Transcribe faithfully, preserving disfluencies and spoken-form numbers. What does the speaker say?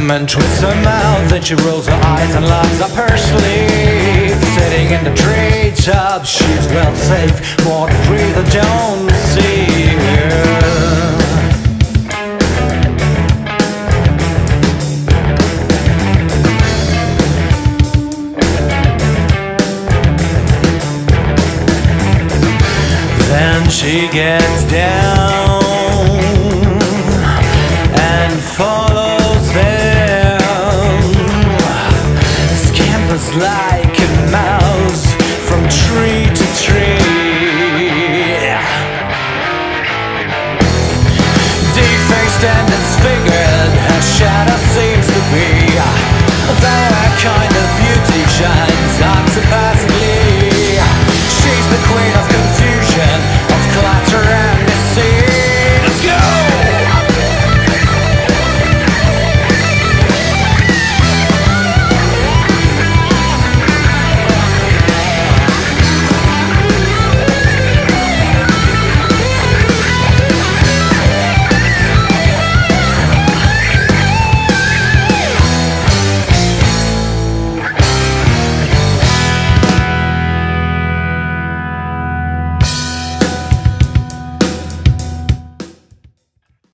and twists her mouth, then she rolls her eyes and locks up her sleeve. Sitting in the treetops, she's well safe, more to breathe or don't see her. Then she gets down and follows them, scampers like a mouse from tree to tree. Defaced and disfigured, her shadow seems to be